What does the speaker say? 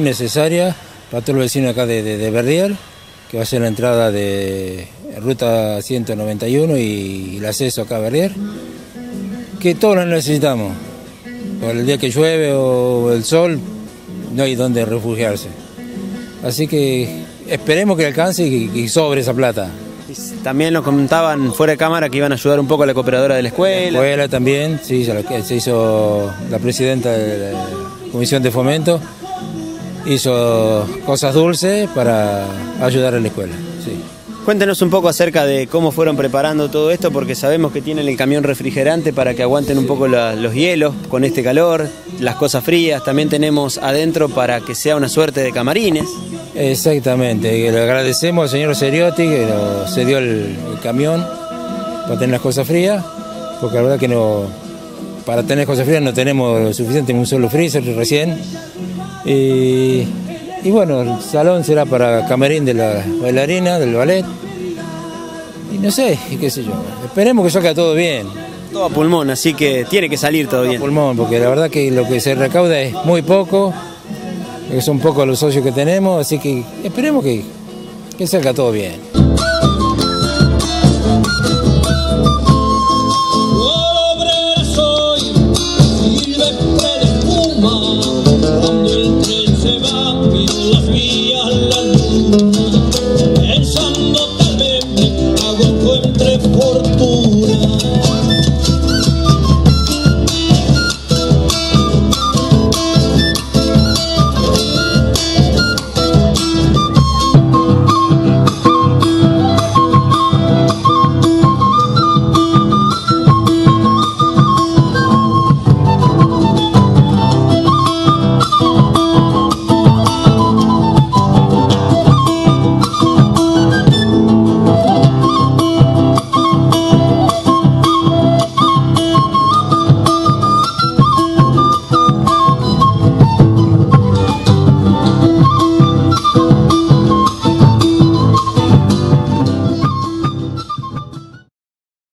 Necesaria para todos los vecinos acá de Verdier, que va a ser la entrada de ruta 191 y el acceso acá a Verdier, que todos lo necesitamos. Por el día que llueve o el sol, no hay donde refugiarse. Así que esperemos que alcance y sobre esa plata. También nos comentaban fuera de cámara que iban a ayudar un poco a la cooperadora de la escuela. La escuela también, sí, se hizo la presidenta de la Comisión de Fomento, hizo cosas dulces para ayudar a la escuela. Sí. Cuéntenos un poco acerca de cómo fueron preparando todo esto, porque sabemos que tienen el camión refrigerante para que aguanten un poco los hielos con este calor, las cosas frías. También tenemos adentro para que sea una suerte de camarines. Exactamente, le agradecemos al señor Seriotti que nos cedió el camión para tener las cosas frías, porque la verdad que no, para tener cosas frías no tenemos suficiente, un solo freezer recién. Y bueno, el salón será para camarín de la bailarina, del ballet. Y no sé, qué sé yo, esperemos que salga todo bien. Todo a pulmón, así que tiene que salir todo bien. A pulmón, porque la verdad que lo que se recauda es muy poco, son pocos los socios que tenemos, así que esperemos que salga todo bien.